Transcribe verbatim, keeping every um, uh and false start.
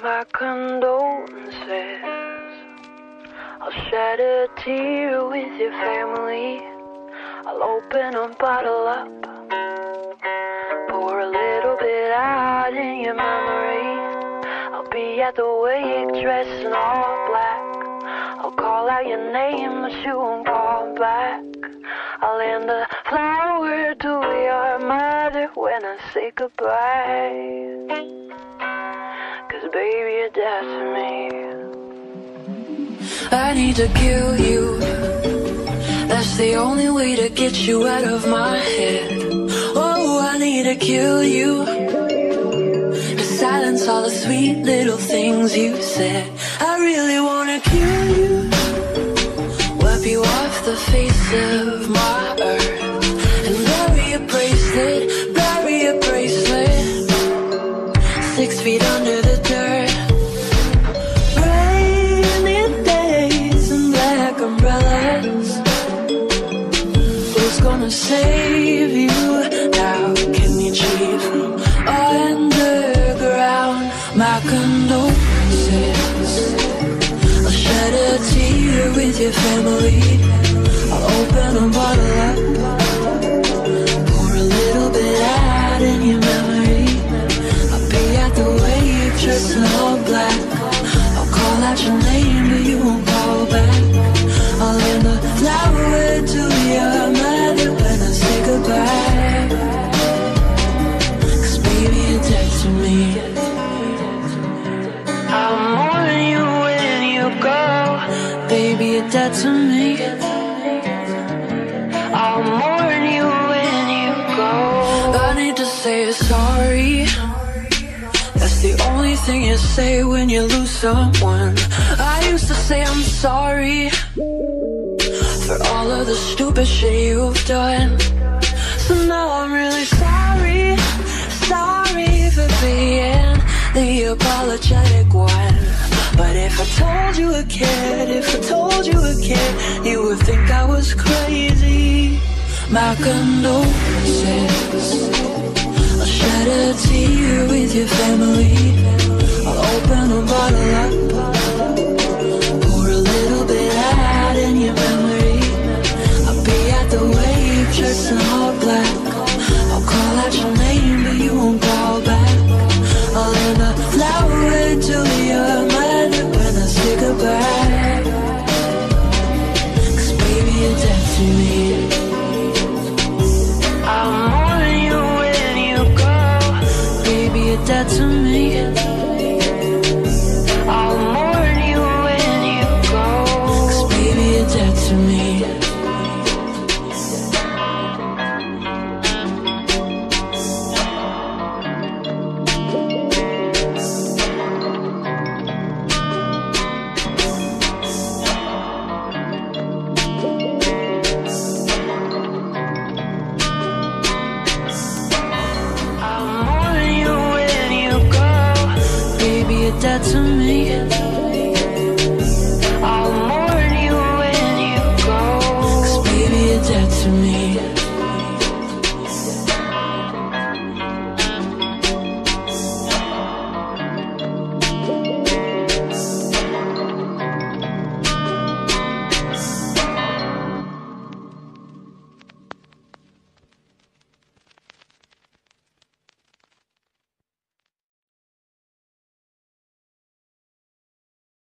My condolences. I'll shed a tear with your family. I'll open a bottle up, pour a little bit out in your memory. I'll be at the wake dressed in all black. I'll call out your name but you won't call back. I'll hand a flower to your mother when I say goodbye. Cause baby you're dead to me. I need to kill you. That's the only way to get you out of my head. Oh, I need to kill you, to silence all the sweet little things you said. I really wanna kill you, wipe you off the face of my earth, and bury a bracelet, bury a bracelet, six feet under the dirt. Rainy days and black umbrellas. Who's gonna save you now? Can you cheat from underground? My condolences. I'll shed a tear with your family. I'll open a bottle up, pour a little bit out in your memory. I'll be at the wake dressed in all black. I'll call out your name but you won't call back. I'll hand a flower to your mother when I say goodbye. Cause baby you're dead to me. I'll mourn you when you go. Baby you're dead to me. I'll mourn you when you go. I need to say sorry. That's the only thing you say when you lose someone. I used to say I'm sorry for all of the stupid shit you've done. So now I'm really sorry, sorry for being the apologetic one. But if I told you again, if I told you again, you would think I was crazy. My condolences. I'll shed a tear with your family. I'll open a bottle up, pour a little bit out in your memory. I'll be at the wake dressed in all black. I'll call out your name but you won't call back. I'll hand a flower to your mother when I say goodbye. Cause baby you're dead to me. I'll mourn you when you go. Baby you're dead to me. I'll mourn you when you go. Cause baby you're dead to me. I'll mourn you when you go. Baby you're dead to me.